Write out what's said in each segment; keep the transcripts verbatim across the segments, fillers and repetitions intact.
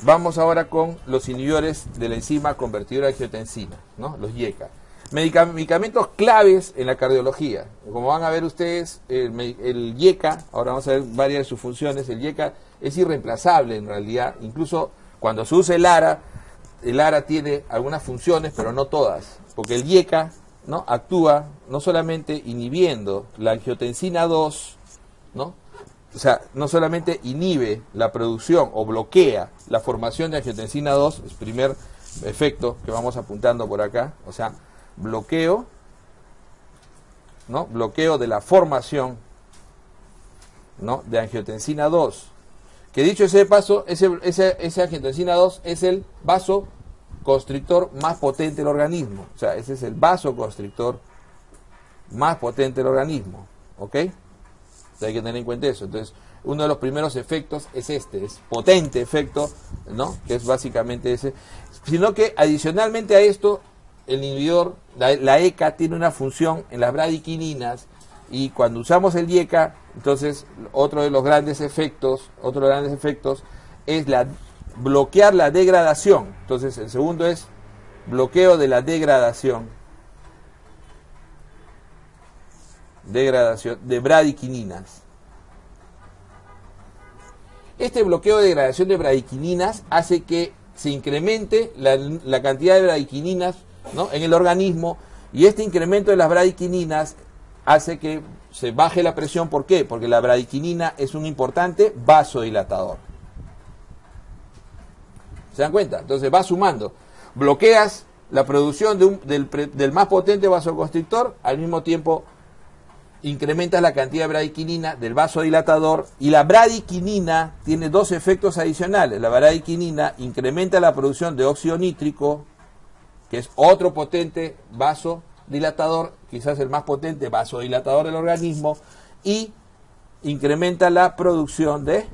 vamos ahora con los inhibidores de la enzima convertidora de angiotensina, ¿no? Los Y E C A. Medicamentos claves en la cardiología. Como van a ver ustedes, el, el Y E C A, ahora vamos a ver varias de sus funciones. El Y E C A es irreemplazable en realidad, incluso cuando se usa el ARA, el ARA tiene algunas funciones, pero no todas, porque el Y E C A, ¿no?, actúa no solamente inhibiendo la angiotensina dos, ¿no? O sea, no solamente inhibe la producción o bloquea la formación de angiotensina dos, es el primer efecto que vamos apuntando por acá, o sea, bloqueo, ¿no?, bloqueo de la formación, ¿no?, de angiotensina dos, que dicho ese paso, ese, ese, ese angiotensina dos es el vasoconstrictor más potente del organismo, o sea, ese es el vasoconstrictor más potente del organismo, ¿ok? Hay que tener en cuenta eso. Entonces, uno de los primeros efectos es este, es potente efecto, ¿no?, que es básicamente ese, sino que adicionalmente a esto, el inhibidor, la, la E C A tiene una función en las bradiquininas, y cuando usamos el Y E C A, entonces otro de los grandes efectos, otro de los grandes efectos es la bloquear la degradación. Entonces, el segundo es bloqueo de la degradación, degradación de bradiquininas. Este bloqueo de degradación de bradiquininas hace que se incremente la, la cantidad de bradiquininas, ¿no?, en el organismo, y este incremento de las bradiquininas hace que se baje la presión. ¿Por qué? Porque la bradiquinina es un importante vasodilatador. ¿Se dan cuenta? Entonces va sumando. Bloqueas la producción de un, del, del más potente vasoconstrictor, al mismo tiempo incrementas la cantidad de bradiquinina del vasodilatador, y la bradiquinina tiene dos efectos adicionales. La bradiquinina incrementa la producción de óxido nítrico, que es otro potente vasodilatador, quizás el más potente vasodilatador del organismo, y incrementa la producción de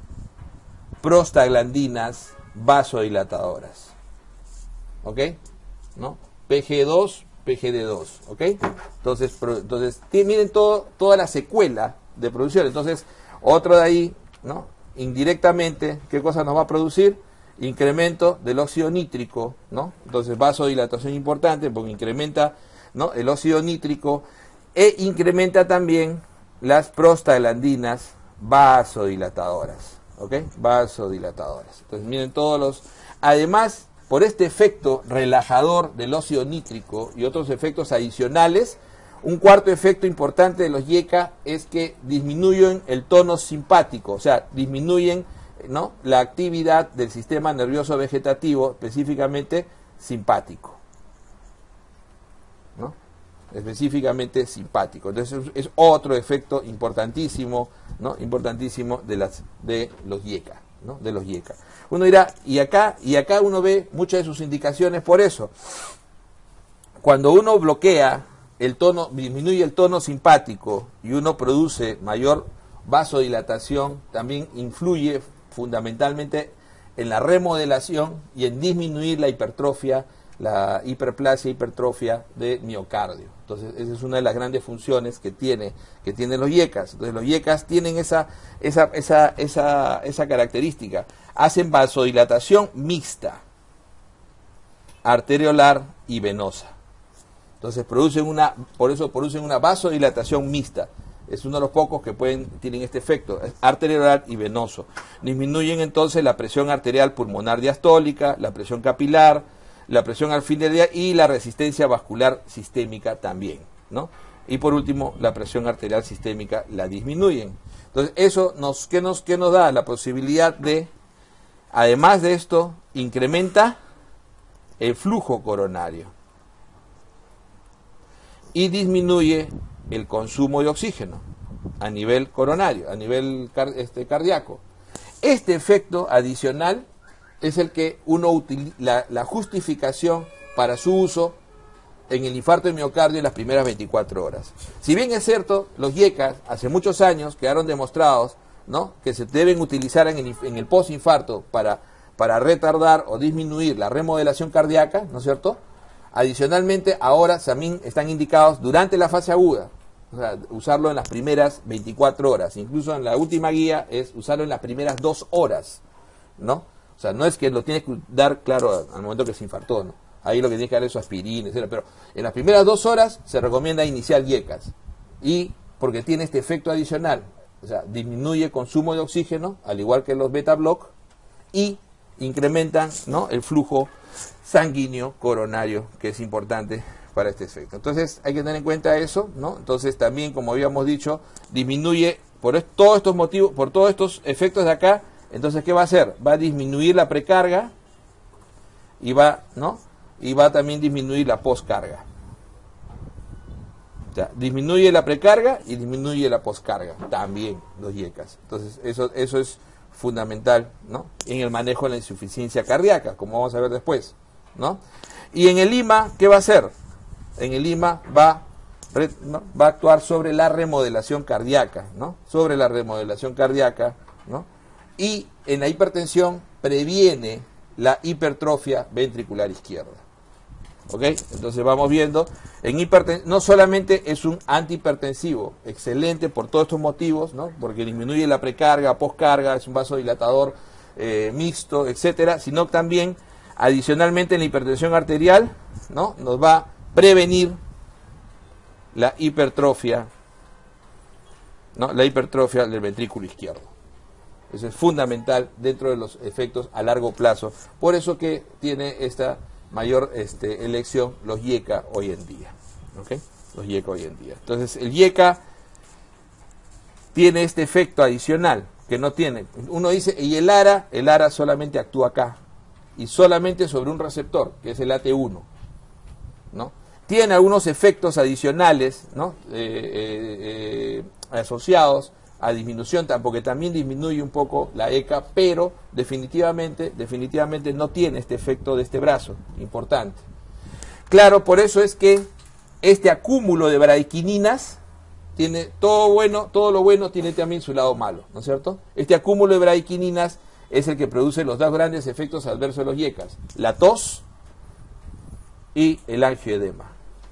prostaglandinas vasodilatadoras. ¿Ok? ¿No? P G dos, P G D dos, ¿ok? Entonces, pro, entonces miren todo, toda la secuela de producción. Entonces, otro de ahí, ¿no?, indirectamente, ¿qué cosa nos va a producir? Incremento del óxido nítrico, ¿no? Entonces, vasodilatación importante porque incrementa, ¿no?, el óxido nítrico, e incrementa también las prostaglandinas vasodilatadoras, ¿ok? Vasodilatadoras. Entonces, miren todos los... Además, por este efecto relajador del óxido nítrico y otros efectos adicionales, un cuarto efecto importante de los Y E C A es que disminuyen el tono simpático, o sea, disminuyen, ¿no?, la actividad del sistema nervioso vegetativo, específicamente simpático, ¿no?, específicamente simpático. Entonces es otro efecto importantísimo, ¿no?, importantísimo de las de los Y E C A, ¿no?, de los Y E C A. Uno dirá, y acá, y acá uno ve muchas de sus indicaciones por eso. Cuando uno bloquea el tono, disminuye el tono simpático y uno produce mayor vasodilatación, también influye fundamentalmente en la remodelación y en disminuir la hipertrofia, la hiperplasia, hipertrofia de miocardio. Entonces, esa es una de las grandes funciones que tiene, que tienen los Y E C As. Entonces, los Y E C As tienen esa, esa, esa, esa, esa característica. Hacen vasodilatación mixta, arteriolar y venosa. Entonces, producen una, por eso producen una vasodilatación mixta. Es uno de los pocos que pueden, tienen este efecto, es arteriolar y venoso. Disminuyen entonces la presión arterial pulmonar diastólica, la presión capilar, la presión arterial y la resistencia vascular sistémica también, ¿no? Y por último, la presión arterial sistémica la disminuyen. Entonces, eso nos, ¿qué nos, qué nos da? La posibilidad de, además de esto, incrementa el flujo coronario y disminuye el consumo de oxígeno a nivel coronario, a nivel car este, cardíaco. Este efecto adicional es el que uno utiliza, la, la justificación para su uso en el infarto de miocardio en las primeras veinticuatro horas. Si bien es cierto, los Y E C A hace muchos años quedaron demostrados, ¿no?, que se deben utilizar en el, en el postinfarto para, para retardar o disminuir la remodelación cardíaca, ¿no es cierto? Adicionalmente, ahora también están indicados durante la fase aguda, o sea, usarlo en las primeras veinticuatro horas. Incluso en la última guía es usarlo en las primeras dos horas, ¿no? O sea, no es que lo tienes que dar, claro, al momento que se infartó, ¿no? Ahí lo que tienes que dar es su aspirina, etcétera. Pero en las primeras dos horas se recomienda iniciar yecas. Y porque tiene este efecto adicional, o sea, disminuye el consumo de oxígeno, al igual que los beta block, y incrementan, ¿no?, el flujo sanguíneo coronario, que es importante para este efecto. Entonces hay que tener en cuenta eso, ¿no? Entonces también, como habíamos dicho, disminuye por est todos estos motivos, por todos estos efectos de acá. Entonces, ¿qué va a hacer? Va a disminuir la precarga y va, ¿no?, y va a también disminuir la poscarga. O sea, disminuye la precarga y disminuye la poscarga, también los yecas. Entonces, eso, eso es fundamental, ¿no?, en el manejo de la insuficiencia cardíaca, como vamos a ver después, ¿no? Y en el I M A, ¿qué va a hacer? En el I M A va, ¿no?, va a actuar sobre la remodelación cardíaca, ¿no? Sobre la remodelación cardíaca, ¿no? Y en la hipertensión previene la hipertrofia ventricular izquierda. ¿Ok? Entonces vamos viendo, en hiperten no solamente es un antihipertensivo, excelente por todos estos motivos, ¿no?, porque disminuye la precarga, poscarga, es un vasodilatador eh, mixto, etcétera, sino también, adicionalmente en la hipertensión arterial, ¿no?, nos va a prevenir la hipertrofia, ¿no?, la hipertrofia del ventrículo izquierdo. Eso es fundamental dentro de los efectos a largo plazo. Por eso que tiene esta mayor este, elección los yecas hoy en día. ¿Okay? Los yecas hoy en día. Entonces, el yeca tiene este efecto adicional que no tiene. Uno dice, y el ARA, el ARA solamente actúa acá. Y solamente sobre un receptor, que es el A T uno. ¿No? Tiene algunos efectos adicionales, ¿no?, eh, eh, eh, asociados a disminución, porque también disminuye un poco la E C A, pero definitivamente, definitivamente no tiene este efecto de este brazo, importante. Claro, por eso es que este acúmulo de bradiquininas tiene todo bueno, todo lo bueno tiene también su lado malo, ¿no es cierto? Este acúmulo de bradiquininas es el que produce los dos grandes efectos adversos de los yecas, la tos y el angioedema.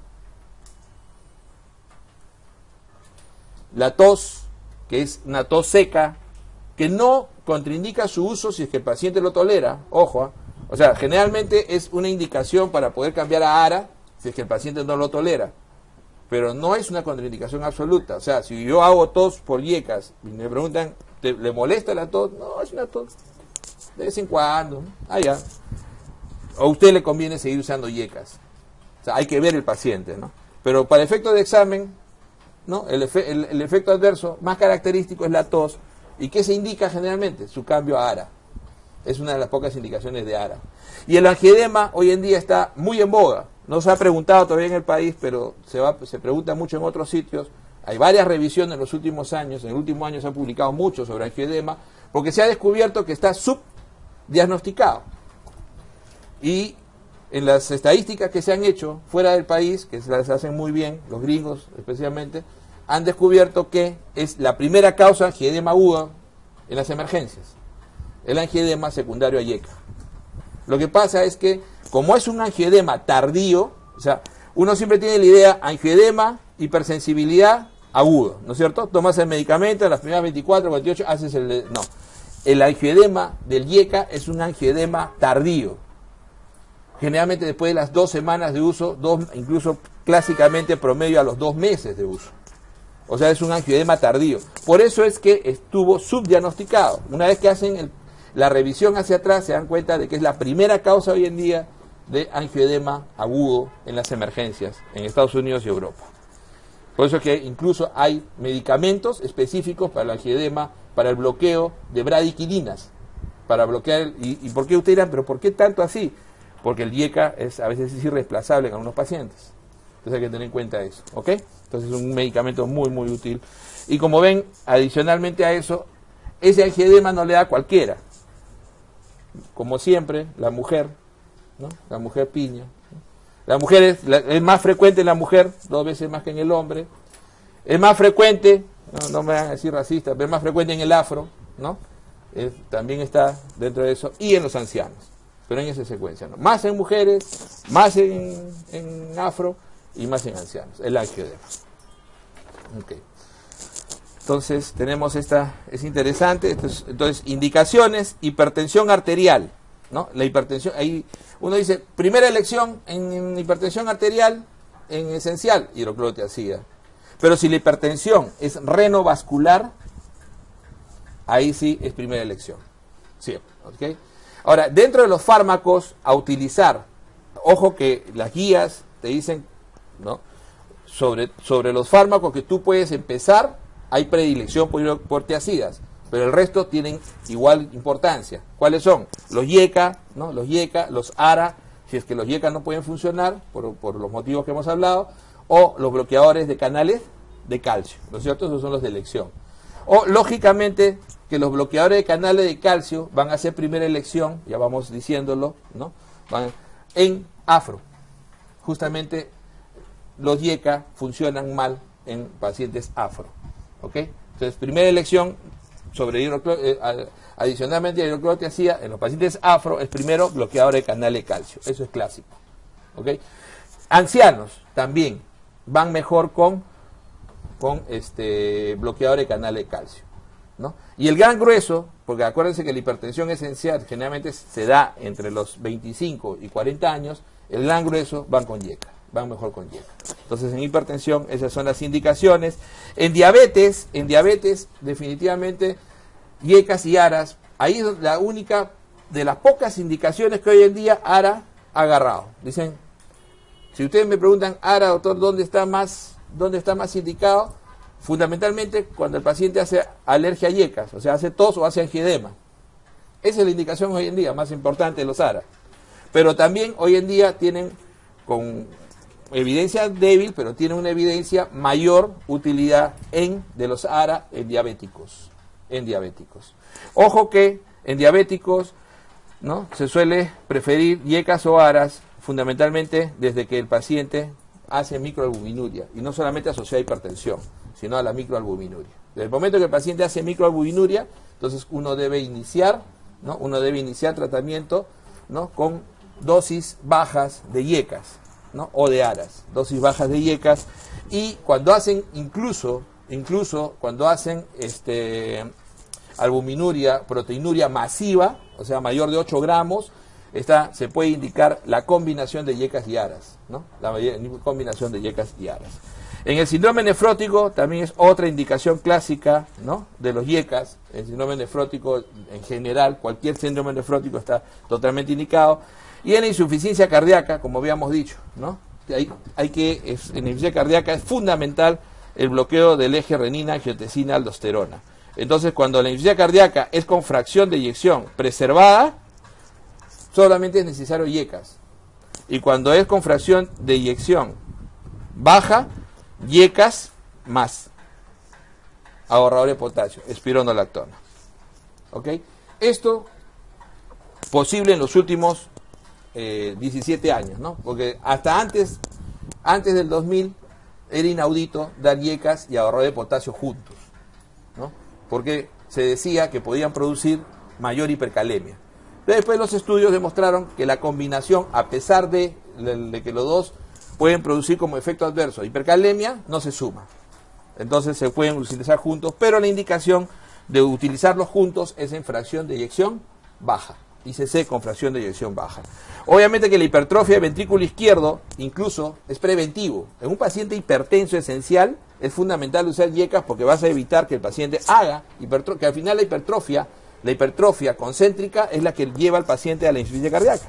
La tos, que es una tos seca, que no contraindica su uso si es que el paciente lo tolera, ojo, ¿eh? O sea, generalmente es una indicación para poder cambiar a ARA si es que el paciente no lo tolera, pero no es una contraindicación absoluta. O sea, si yo hago tos por yecas y me preguntan, ¿te, ¿le molesta la tos? No, es una tos de vez en cuando, ah, ya. O a usted le conviene seguir usando yecas. O sea, hay que ver el paciente, ¿no? Pero para efectos de examen, ¿no?, el, efe el, el efecto adverso más característico es la tos. ¿Y qué se indica generalmente? Su cambio a ARA. Es una de las pocas indicaciones de ARA. Y el angioedema hoy en día está muy en boga. No se ha preguntado todavía en el país, pero se, va, se pregunta mucho en otros sitios. Hay varias revisiones en los últimos años. En el último año se han publicado mucho sobre angioedema, porque se ha descubierto que está subdiagnosticado. Y en las estadísticas que se han hecho fuera del país, que se las hacen muy bien, los gringos especialmente, han descubierto que es la primera causa de angioedema aguda en las emergencias, el angioedema secundario a yeca. Lo que pasa es que, como es un angioedema tardío, o sea, uno siempre tiene la idea, angioedema, hipersensibilidad, agudo, ¿no es cierto? Tomas el medicamento, en las primeras veinticuatro, cuarenta y ocho, haces el... No, el angioedema del yeca es un angioedema tardío. Generalmente después de las dos semanas de uso, dos, incluso clásicamente promedio a los dos meses de uso. O sea, es un angioedema tardío. Por eso es que estuvo subdiagnosticado. Una vez que hacen el, la revisión hacia atrás, se dan cuenta de que es la primera causa hoy en día de angioedema agudo en las emergencias en Estados Unidos y Europa. Por eso es que incluso hay medicamentos específicos para el angioedema, para el bloqueo de bradiquininas. Para bloquear, el, y, ¿y por qué ustedes dirán, pero por qué tanto así? Porque el yeca es, a veces es irreemplazable en algunos pacientes. Entonces hay que tener en cuenta eso, ¿ok? Entonces es un medicamento muy, muy útil. Y como ven, adicionalmente a eso, ese angioedema no le da a cualquiera. Como siempre, la mujer, ¿no? La mujer piña. ¿no? La mujer es, la, es más frecuente en la mujer, dos veces más que en el hombre. Es más frecuente, no, no me van a decir racista, pero es más frecuente en el afro, ¿no? Es, también está dentro de eso. Y en los ancianos. Pero en esa secuencia, ¿no? Más en mujeres, más en, en afro y más en ancianos, el angioedema. Okay. Entonces tenemos esta, es interesante, esto es, entonces indicaciones, hipertensión arterial, ¿no? La hipertensión, ahí uno dice, primera elección en, en hipertensión arterial, en esencial, hidroclorotiazida. Pero si la hipertensión es renovascular, ahí sí es primera elección. Sí, ¿ok? Ahora, dentro de los fármacos a utilizar, ojo que las guías te dicen, ¿no? Sobre, sobre los fármacos que tú puedes empezar, hay predilección por hidroclorotiazidas, pero el resto tienen igual importancia. ¿Cuáles son? Los YECA, ¿no? Los YECA, los ARA, si es que los YECA no pueden funcionar, por, por los motivos que hemos hablado, o los bloqueadores de canales de calcio, ¿no es cierto? Esos son los de elección. O, lógicamente, que los bloqueadores de canales de calcio van a ser primera elección, ya vamos diciéndolo, ¿no? Van en afro. Justamente los YECA funcionan mal en pacientes afro, ¿ok? Entonces, primera elección sobre hidroclor, eh, adicionalmente a hidroclorotiazida en los pacientes afro es primero bloqueador de canal de calcio, eso es clásico, ¿ok? Ancianos también van mejor con, con este bloqueador de canal de calcio, ¿no? Y el gran grueso, porque acuérdense que la hipertensión esencial generalmente se da entre los veinticinco y cuarenta años, el gran grueso van con YECA, van mejor con YECA. Entonces en hipertensión esas son las indicaciones. En diabetes, en diabetes definitivamente YECAs y ARAs, ahí es la única de las pocas indicaciones que hoy en día ARA ha agarrado. Dicen, si ustedes me preguntan, ARA, doctor, ¿dónde está más, dónde está más indicado? Fundamentalmente cuando el paciente hace alergia a YECAs, o sea, hace tos o hace angioedema. Esa es la indicación hoy en día más importante de los ARA. Pero también hoy en día tienen, con evidencia débil, pero tienen una evidencia mayor utilidad en de los ARA en diabéticos. En diabéticos. Ojo que en diabéticos, ¿no? Se suele preferir YECAs o ARAs fundamentalmente desde que el paciente hace microalbuminuria, y no solamente asociada a hipertensión, sino a la microalbuminuria. Desde el momento que el paciente hace microalbuminuria, entonces uno debe iniciar, ¿no? Uno debe iniciar tratamiento, ¿no? Con dosis bajas de YECAs, ¿no? O de ARAs, dosis bajas de YECAs, y cuando hacen incluso, incluso cuando hacen este albuminuria, proteinuria masiva, o sea mayor de ocho gramos, Está, se puede indicar la combinación de YECAs y ARAs, ¿no? La combinación de YECAs y ARAs. En el síndrome nefrótico también es otra indicación clásica, ¿no? De los YECAs. El síndrome nefrótico en general, cualquier síndrome nefrótico está totalmente indicado. Y en la insuficiencia cardíaca, como habíamos dicho, ¿no? Hay, hay que, es, en la insuficiencia cardíaca es fundamental el bloqueo del eje renina, angiotensina, aldosterona. Entonces, cuando la insuficiencia cardíaca es con fracción de eyección preservada, solamente es necesario YECAs. Y cuando es con fracción de eyección baja, YECAs más ahorrador de potasio, espironolactona. ¿Ok? Esto posible en los últimos eh, diecisiete años, ¿no? Porque hasta antes, antes del dos mil era inaudito dar YECAs y ahorrador de potasio juntos, ¿no? Porque se decía que podían producir mayor hipercalemia. Pero después los estudios demostraron que la combinación, a pesar de, de que los dos pueden producir como efecto adverso hipercalemia, no se suma. Entonces se pueden utilizar juntos, pero la indicación de utilizarlos juntos es en fracción de eyección baja. I C C con fracción de eyección baja. Obviamente que la hipertrofia del ventrículo izquierdo incluso es preventivo. En un paciente hipertenso esencial es fundamental usar YECAs porque vas a evitar que el paciente haga hipertrofia, que al final la hipertrofia La hipertrofia concéntrica es la que lleva al paciente a la insuficiencia cardíaca.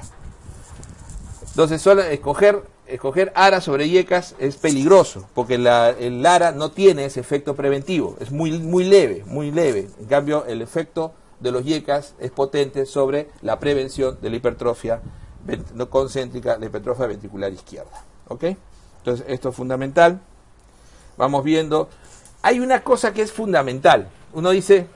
Entonces, solo escoger, escoger ARA sobre YECAs es peligroso, porque la, el ARA no tiene ese efecto preventivo, es muy, muy leve, muy leve. En cambio, el efecto de los YECAs es potente sobre la prevención de la hipertrofia no concéntrica, la hipertrofia ventricular izquierda. ¿Ok? Entonces, esto es fundamental. Vamos viendo. Hay una cosa que es fundamental. Uno dice,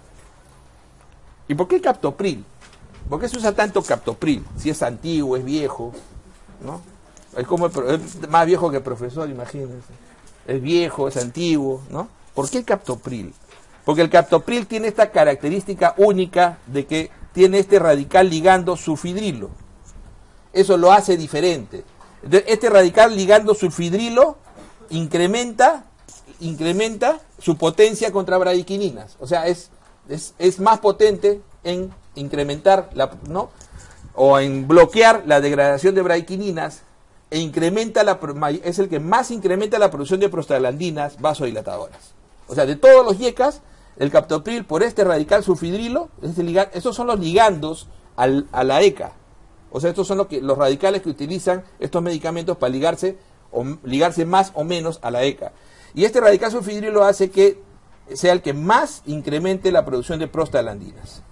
¿y por qué captopril? ¿Por qué se usa tanto captopril? Si es antiguo, es viejo, ¿no? Es como el, es más viejo que el profesor, imagínense. Es viejo, es antiguo, ¿no? ¿Por qué el captopril? Porque el captopril tiene esta característica única de que tiene este radical ligando sulfidrilo. Eso lo hace diferente. Entonces, este radical ligando sulfidrilo incrementa, incrementa su potencia contra bradiquininas. O sea, es Es, es más potente en incrementar la, ¿no? o en bloquear la degradación de bradykininas, e incrementa la, es el que más incrementa la producción de prostaglandinas vasodilatadoras. O sea, de todos los yecas, el captopril por este radical sulfidrilo, este ligand, estos son los ligandos al, a la E C A. O sea, estos son los, que, los radicales que utilizan estos medicamentos para ligarse, o, ligarse más o menos a la E C A. Y este radical sulfidrilo hace que sea el que más incremente la producción de prostaglandinas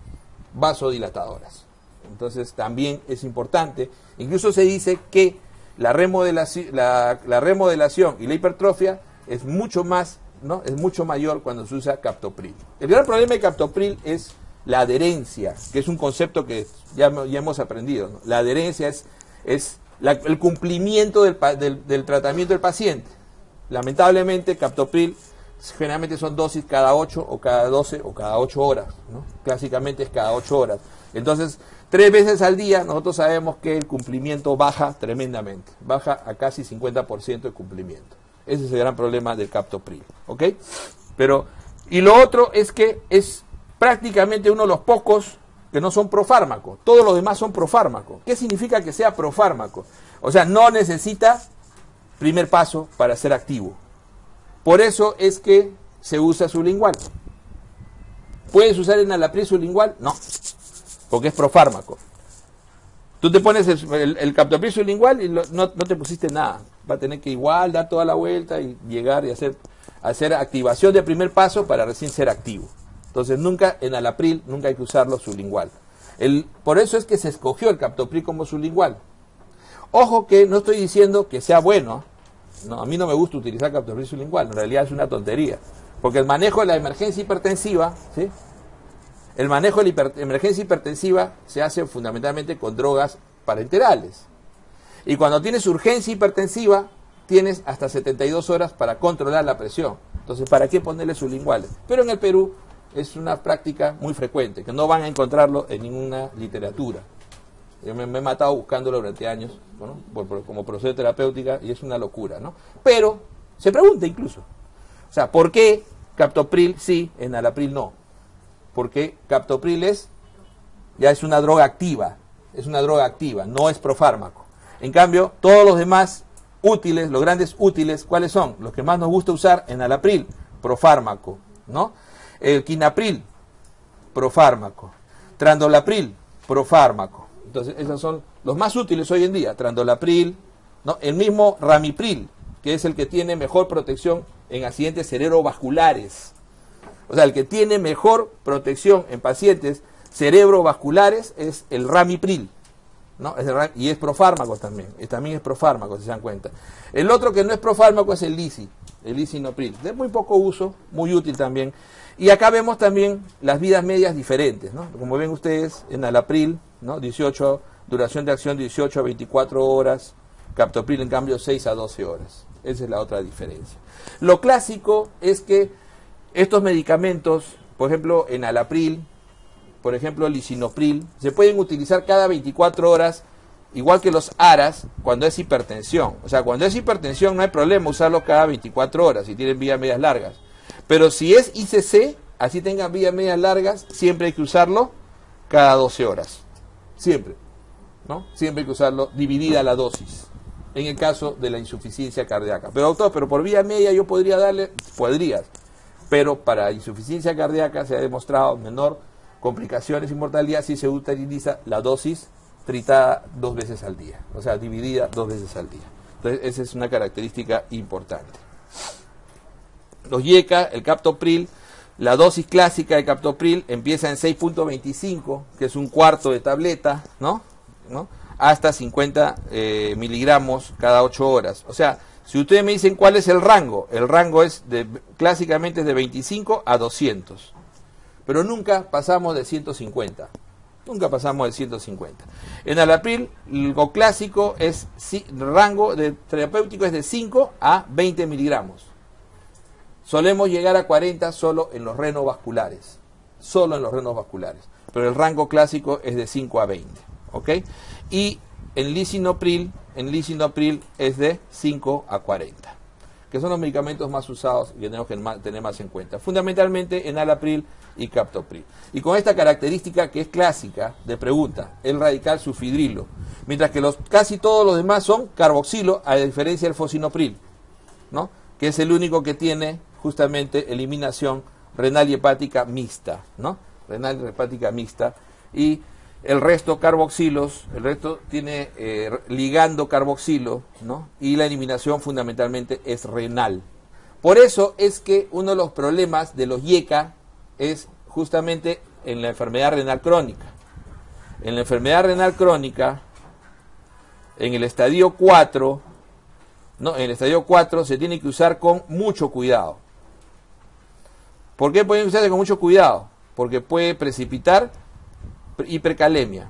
vasodilatadoras. Entonces también es importante. Incluso se dice que la remodelación, la, la remodelación y la hipertrofia es mucho más, ¿no? Es mucho mayor cuando se usa captopril. El gran problema de captopril es la adherencia, que es un concepto que ya, ya hemos aprendido, ¿no? La adherencia es, es la, el cumplimiento del, del, del tratamiento del paciente. Lamentablemente, captopril generalmente son dosis cada ocho o cada doce o cada ocho horas, ¿no? Clásicamente es cada ocho horas. Entonces, tres veces al día nosotros sabemos que el cumplimiento baja tremendamente, baja a casi cincuenta por ciento de cumplimiento. Ese es el gran problema del captopril, ¿ok? Pero, y lo otro es que es prácticamente uno de los pocos que no son profármaco. Todos los demás son profármaco. ¿Qué significa que sea profármaco? O sea, no necesita primer paso para ser activo. Por eso es que se usa sublingual. ¿Puedes usar enalapril sublingual? No, porque es profármaco. Tú te pones el, el, el captopril sublingual y lo, no, no te pusiste nada. Va a tener que igual dar toda la vuelta y llegar y hacer, hacer activación de primer paso para recién ser activo. Entonces nunca enalapril, nunca hay que usarlo sublingual. El, por eso es que se escogió el captopril como sublingual. Ojo que no estoy diciendo que sea bueno. No, a mí no me gusta utilizar captopril sublingual, en realidad es una tontería. Porque el manejo de la emergencia hipertensiva, ¿sí? El manejo de la hiper, emergencia hipertensiva se hace fundamentalmente con drogas parenterales. Y cuando tienes urgencia hipertensiva, tienes hasta setenta y dos horas para controlar la presión. Entonces, ¿para qué ponerle sublinguales? Pero en el Perú es una práctica muy frecuente, que no van a encontrarlo en ninguna literatura. Yo me, me he matado buscándolo durante años, ¿no? por, por, como proceso terapéutica, y es una locura, ¿no? Pero se pregunta incluso, o sea, ¿por qué captopril sí, enalapril no? Porque captopril es, ya es una droga activa, es una droga activa, no es profármaco. En cambio, todos los demás útiles, los grandes útiles, ¿cuáles son? Los que más nos gusta usar, enalapril, profármaco, ¿no? El quinapril, profármaco. Trandolapril, profármaco. Entonces, esos son los más útiles hoy en día. Trandolapril, ¿no? El mismo ramipril, que es el que tiene mejor protección en accidentes cerebrovasculares. O sea, el que tiene mejor protección en pacientes cerebrovasculares es el ramipril, ¿no? Es el, y es profármaco también. Es, también es profármaco, si se dan cuenta. El otro que no es profármaco es el lisi, el lisinopril. De muy poco uso, muy útil también. Y acá vemos también las vidas medias diferentes, ¿no? Como ven ustedes, enalapril, ¿no? dieciocho, duración de acción dieciocho a veinticuatro horas, captopril en cambio seis a doce horas. Esa es la otra diferencia. Lo clásico es que estos medicamentos, por ejemplo, enalapril, por ejemplo, lisinopril, se pueden utilizar cada veinticuatro horas, igual que los ARAs, cuando es hipertensión. O sea, cuando es hipertensión no hay problema usarlos cada veinticuatro horas, si tienen vías medias largas. Pero si es I C C, así tengan vías medias largas, siempre hay que usarlo cada doce horas. Siempre, ¿no? Siempre hay que usarlo dividida la dosis, en el caso de la insuficiencia cardíaca. Pero doctor, pero por vía media yo podría darle, podrías, pero para insuficiencia cardíaca se ha demostrado menor complicaciones y mortalidad si se utiliza la dosis tritada dos veces al día, o sea, dividida dos veces al día. Entonces, esa es una característica importante. Los YECA, el captopril, la dosis clásica de captopril empieza en seis punto veinticinco, que es un cuarto de tableta, ¿no? ¿No? Hasta cincuenta eh, miligramos cada ocho horas. O sea, si ustedes me dicen cuál es el rango, el rango es de, clásicamente es de veinticinco a doscientos. Pero nunca pasamos de ciento cincuenta. Nunca pasamos de ciento cincuenta. En enalapril, lo clásico es, rango de terapéutico es de cinco a veinte miligramos. Solemos llegar a cuarenta solo en los renovasculares. Solo en los renovasculares. Pero el rango clásico es de cinco a veinte. ¿Ok? Y en lisinopril, en lisinopril es de cinco a cuarenta. ¿Ok? que son los medicamentos más usados y que tenemos que tener más en cuenta. Fundamentalmente enalapril y captopril. Y con esta característica que es clásica de pregunta, el radical sulfhidrilo. Mientras que los, casi todos los demás son carboxilo, a diferencia del fosinopril, ¿no? Que es el único que tiene justamente eliminación renal y hepática mixta, ¿no? Renal y hepática mixta. Y el resto carboxilos, el resto tiene eh, ligando carboxilo, ¿no? Y la eliminación fundamentalmente es renal. Por eso es que uno de los problemas de los Y E C A es justamente en la enfermedad renal crónica. En la enfermedad renal crónica, en el estadio cuatro, no, en el estadio cuatro se tiene que usar con mucho cuidado. ¿Por qué pueden usarse con mucho cuidado? Porque puede precipitar hipercalemia,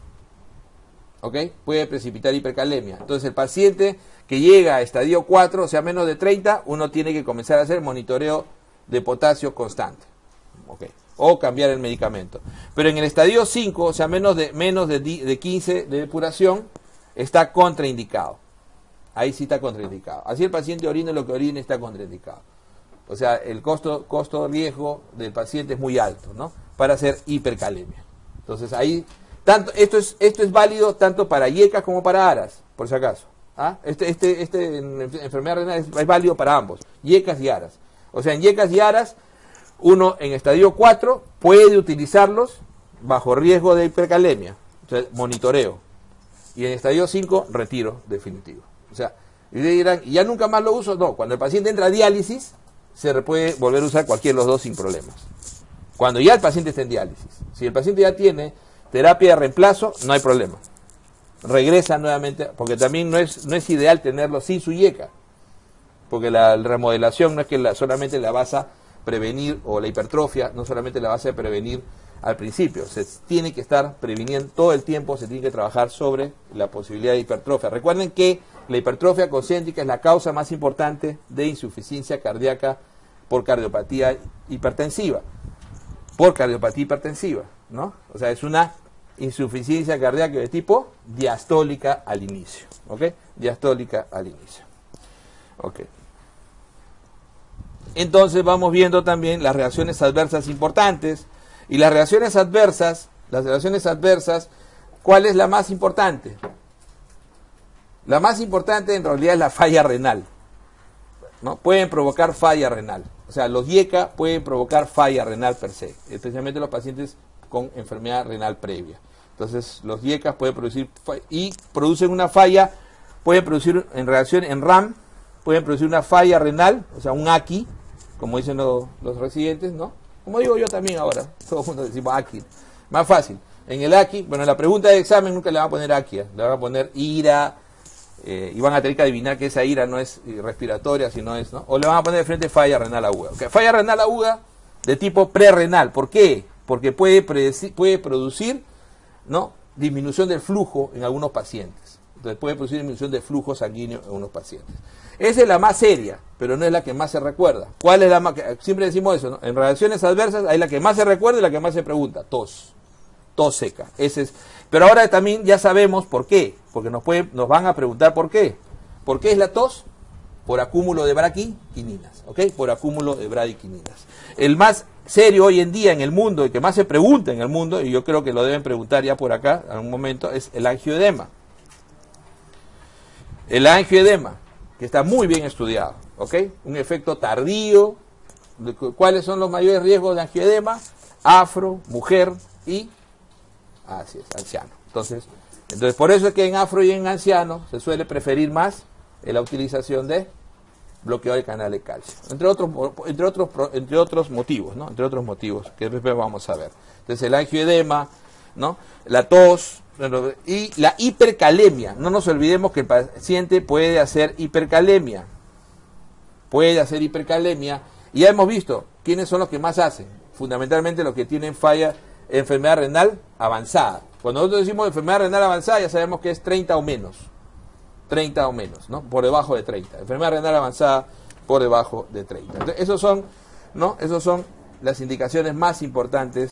¿ok? Puede precipitar hipercalemia. Entonces el paciente que llega a estadio cuatro, o sea menos de treinta, uno tiene que comenzar a hacer monitoreo de potasio constante, ¿ok? O cambiar el medicamento. Pero en el estadio cinco, o sea menos de, menos de, de quince de depuración, está contraindicado. Ahí sí está contraindicado. Así el paciente orine lo que orine está contraindicado. O sea, el costo, costo riesgo del paciente es muy alto, ¿no? Para hacer hipercalemia. Entonces ahí, tanto, esto es, esto es válido tanto para Y E C A como para ARAS, por si acaso. ¿Ah? Este, este, este en enfermedad renal es, es válido para ambos, Y E C A y ARAS. O sea, en Y E C A y ARAS, uno en estadio cuatro puede utilizarlos bajo riesgo de hipercalemia, o sea, monitoreo. Y en estadio cinco, retiro definitivo. O sea, y dirán, ¿y ya nunca más lo uso? No, cuando el paciente entra a diálisis, se puede volver a usar cualquiera de los dos sin problemas. Cuando ya el paciente está en diálisis. Si el paciente ya tiene terapia de reemplazo, no hay problema. Regresa nuevamente, porque también no es, no es ideal tenerlo sin su Y E C A. Porque la remodelación no es que la, solamente la vas a prevenir, o la hipertrofia, no solamente la vas a prevenir al principio. Se tiene que estar previniendo todo el tiempo, se tiene que trabajar sobre la posibilidad de hipertrofia. Recuerden que la hipertrofia concéntrica es la causa más importante de insuficiencia cardíaca por cardiopatía hipertensiva. Por cardiopatía hipertensiva, ¿no? O sea, es una insuficiencia cardíaca de tipo diastólica al inicio, ¿ok? Diastólica al inicio, ¿ok? Entonces vamos viendo también las reacciones adversas importantes, y las reacciones adversas, las reacciones adversas, ¿cuál es la más importante? La más importante en realidad es la falla renal, ¿no? Pueden provocar falla renal. O sea, los Y E C A pueden provocar falla renal per se, especialmente los pacientes con enfermedad renal previa. Entonces, los Y E C A pueden producir y producen una falla, pueden producir en reacción en RAM, pueden producir una falla renal, o sea, un A Q I, como dicen los, los residentes, ¿no? Como digo yo también ahora, todo el mundo decimos A Q I. Más fácil. En el A Q I, bueno, en la pregunta de examen nunca le van a poner A Q I, le van a poner IRA, Eh, y van a tener que adivinar que esa ira no es respiratoria, sino es, ¿no? O le van a poner de frente falla renal aguda. Okay. Falla renal aguda de tipo prerrenal. ¿Por qué? Porque puede, puede producir, ¿no?, disminución del flujo en algunos pacientes. Entonces puede producir disminución del flujo sanguíneo en unos pacientes. Esa es la más seria, pero no es la que más se recuerda. ¿Cuál es la más? Siempre decimos eso, ¿no? En reacciones adversas hay la que más se recuerda y la que más se pregunta. Tos. Tos seca. Ese es. Pero ahora también ya sabemos por qué. Porque nos, puede, nos van a preguntar por qué. ¿Por qué es la tos? Por acúmulo de bradiquininas, ¿ok? Por acúmulo de bradiquininas. El más serio hoy en día en el mundo, el que más se pregunta en el mundo, y yo creo que lo deben preguntar ya por acá, en un momento, es el angioedema. El angioedema, que está muy bien estudiado, ¿ok? Un efecto tardío. ¿Cuáles son los mayores riesgos de angioedema? Afro, mujer y, así es, anciano. Entonces, Entonces, por eso es que en afro y en ancianos se suele preferir más la utilización de bloqueador de canal de calcio, entre otros, entre otros, entre otros motivos, ¿no? Entre otros motivos que después vamos a ver. Entonces, el angioedema, ¿no?, la tos y la hipercalemia. No nos olvidemos que el paciente puede hacer hipercalemia, puede hacer hipercalemia, y ya hemos visto quiénes son los que más hacen. Fundamentalmente los que tienen falla, enfermedad renal avanzada. Cuando nosotros decimos enfermedad renal avanzada, ya sabemos que es treinta o menos. treinta o menos, ¿no? Por debajo de treinta. Enfermedad renal avanzada por debajo de treinta. Entonces, esos son, ¿no? Esos son las indicaciones más importantes